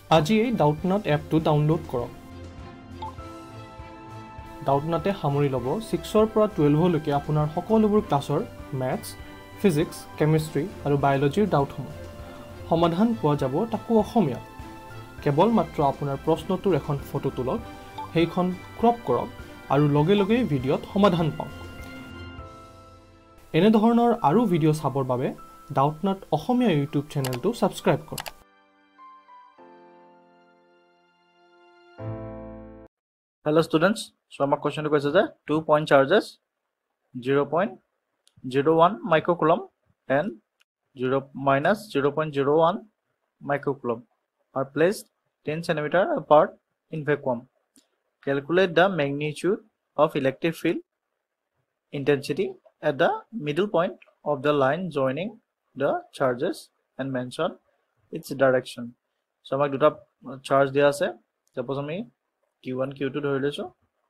আজিয়ে ডাউটনাট এপটো ডাউনলোড কৰক। ডাউটনাটে সামৰি ল'ব 6ৰ পৰা 12 লৈকে আপোনাৰ সকলোবোৰ ক্লাছৰ মেথছ, ফিজিক্স, কেমিষ্ট্ৰি আৰু বায়'লজিৰ ডাউটসমূহ। সমাধান পোৱা যাব তাকো অসমীয়াত। কেৱল মাত্ৰ আপোনাৰ প্ৰশ্নটোৰ এখন ফটো তোলক, সেইখন ক্ৰপ কৰক আৰু লগে লগে ভিডিঅ'ত সমাধান পাওক। এনেধৰণৰ আৰু ভিডিঅ' চাবৰ বাবে ডাউটনাট অসমীয়া ইউটিউব চেনেলটো ছাবস্ক্ৰাইব কৰক। Hello students, so my question is 2 point charges 0.01 microcoulomb and 0.01 microcoulomb are placed 10 cm apart in vacuum. Calculate the magnitude of electric field intensity at the middle point of the line joining the charges and mention its direction. So my duta charge dia ase, suppose me Q1 Q2 ধৰি লৈছো।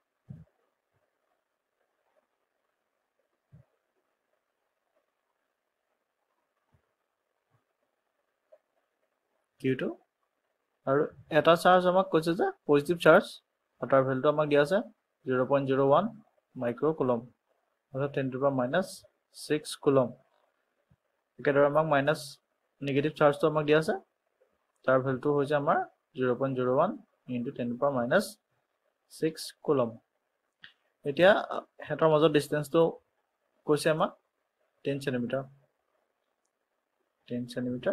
Q2 আৰু এটা charge আমাক কৈছে যে positive charge আৰু তাৰ ভ্যালুটো আমাক দিয়া আছে 0.01 মাইক্ৰোকুলম্ব অৰ্থাৎ 10 টু দি পাৱাৰ -6 কুলম্ব। একেদৰে আমাক মাইনাস নেগেটিভ চাৰ্জটো আমাক দিয়া আছে, তাৰ ভ্যালুটো হৈছে আমাৰ 0.01 * 10 টু দি পাৱাৰ -6 কুলম্ব। এতিয়া হেতৰ মাজৰ ডিসটেন্সটো কৈছে আমাক 10 সেন্টিমিটাৰ। 10 সেন্টিমিটাৰ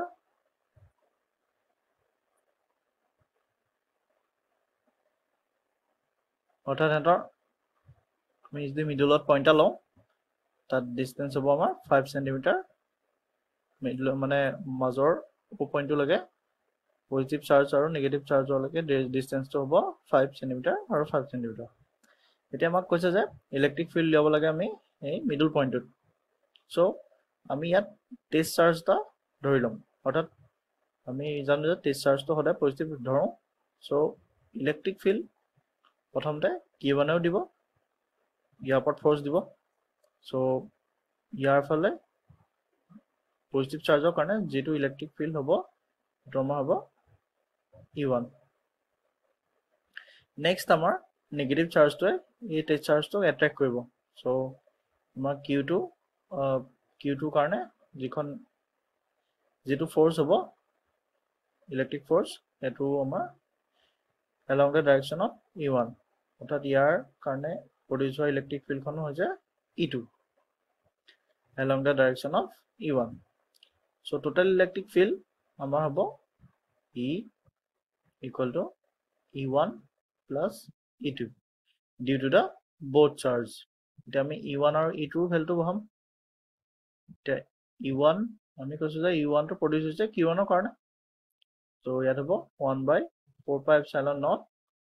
অৰ্থাৎ হেতৰ আমি যদি মিডলত পইণ্টটা লওঁ তাত ডিসটেন্স হ'ব আমাৰ 5 সেন্টিমিটাৰ। মিডল মানে মাজৰ পইণ্টটো লাগে পজিটিভ চাৰ্জ আৰু নেগেটিভ চাৰ্জৰ লৈকে ডিসটেন্সটো হ'ব 5 সেন্টিমিটাৰ আৰু 5 সেন্টিমিটাৰ। এতিয়া আমাক কৈছে যে ইলেক্ট্ৰিক ফিল্ড লিয়াব লাগে আমি এই মিডল পইণ্টত। সো আমি ইয়াত টেষ্ট চাৰ্জটা ধৰি লম, অৰ্থাৎ আমি জানো যে টেষ্ট চাৰ্জটো সদায় পজিটিভ ধৰো। সো ইলেক্ট্ৰিক ফিল্ড প্ৰথমতে Q1 এও দিব, ইয়াৰ ওপৰত ফোৰ্স দিব। সো ইয়াৰ ফালে পজিটিভ চাৰ্জৰ কাৰণে যেটো ইলেক্ট্ৰিক ফিল্ড হ'ব সেইটো হ'ব E1। নেক্সট আমাৰ নেগেটিভ চাৰ্জটোৱে এই টেষ্ট চাৰ্জটো এট্ৰেক্ট কৰিব। সো আমাৰ Q2 কাৰণে যেটো ফোৰ্স হ'ব ইলেক্ট্ৰিক ফোৰ্স এটো আমাৰ along the direction of E1, অৰ্থাৎ ইয়াৰ কাৰণে প্ৰডিউস হোৱা ইলেক্ট্ৰিক ফিল্ডখন হৈছে E2 along the direction of E1. So total electric field আমাৰ হ'ব E equal to E1 plus E2 due to the both charge. এতিয়া আমি E1 আৰু E2 ভ্যালুটো বহাম। এতিয়া E1 আমি কৈছো যে E1 টো প্ৰডিউস হৈছে Q1 ৰ কাৰণে। So ইয়াত হ'ব 1/4π0।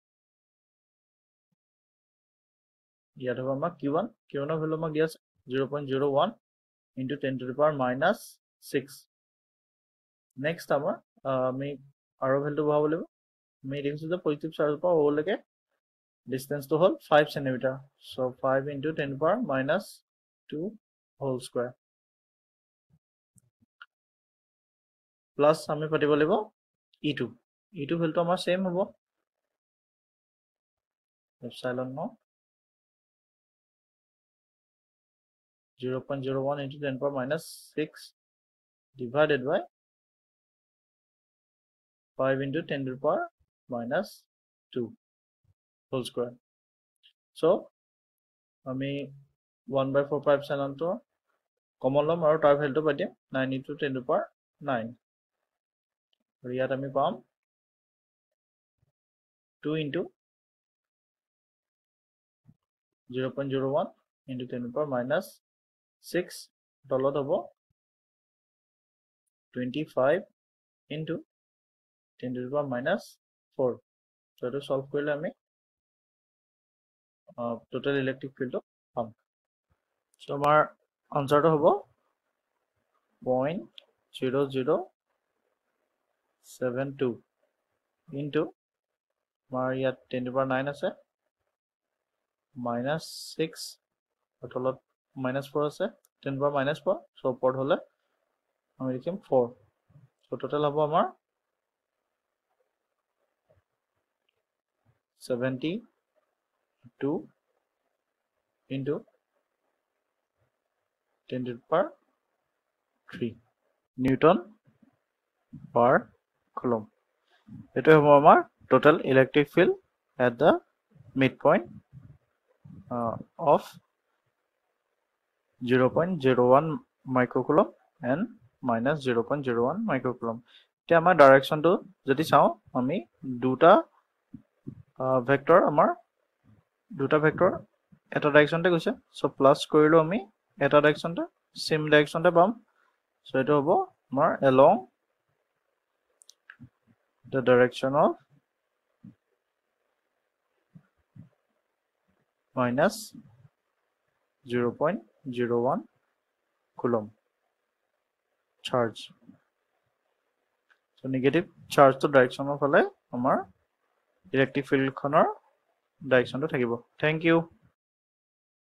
ইয়াত হ'ব আমাৰ Q1 ৰ ভ্যালু আমাক দিয়া আছে 0.01 * 10 টু দি পাৱাৰ -6। নেক্সট আমাৰ আমি আৰু ভ্যালুটো বহাব লাগিব। আমি দেখিছো যে পজিটিভ চাৰ্জৰ পৰা O লৈকে ডিসটেন্সটো হ'ল 5 centimetre. So 5 * 10 to the power -2 whole square plus আমি পাতিব লাগিব E2 ভ্যালুটো আমাৰ সেম হ'ব epsilon naught 0.01 * 10 to the power -6 divided by 5 * 10 to the power -2 whole square. So আমি 1/4π to কমন লম আৰু তাৰ ভ্যালুটো পাই দিম 9 * 10 to the power 9। আৰু ইয়াত আমি পাম 2 * 0.01 * 10 to the power -6 তলত হ'ব 25 * 10 to the power -4। So to solve কৰিলে আমি total electric field পাম। So আমাৰ আনসাৰটো হ'ব 0.0072 into আমাৰ ইয়াত 10 to the power 9 আছে -6 তলত -4 আছে 10 to the power -4। So ওপৰত হলে আমি লিখিম 4। So total হ'ব আমাৰ 72 into 10 to the power 3 Newton per coulomb. It is our total electric field at the midpoint of 0.01 microcoulomb and minus 0.01 microcoulomb. এতিয়া আমাৰ ডাইৰেকশনটো যদি চাও আমি দুটা ভেক্টৰ এটা ডাইৰেকশনতে গৈছে সো প্লাস কৰিলো আমি এটা ডাইৰেকশনতে সেম ডাইৰেকশনতে পাম সো এটো হ'ব আমাৰ along the direction of minus 0.01 coulomb charge. So negative charge to direction of hole amar electric field khonor direction to thakibo. Thank you.